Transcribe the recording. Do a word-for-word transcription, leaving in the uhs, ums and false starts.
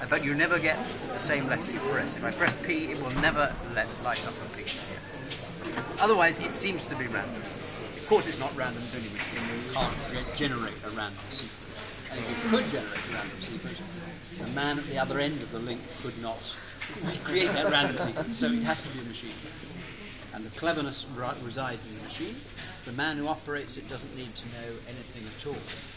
but you never get the same letter you press. If I press P, it will never let light up a P. Otherwise, it seems to be random. Of course, it's not random, it's only machine. You can't ge- generate a random sequence. And if you could generate a random sequence, the man at the other end of the link could not create that random sequence. So it has to be a machine. And the cleverness ri- resides in the machine. The man who operates it doesn't need to know anything at all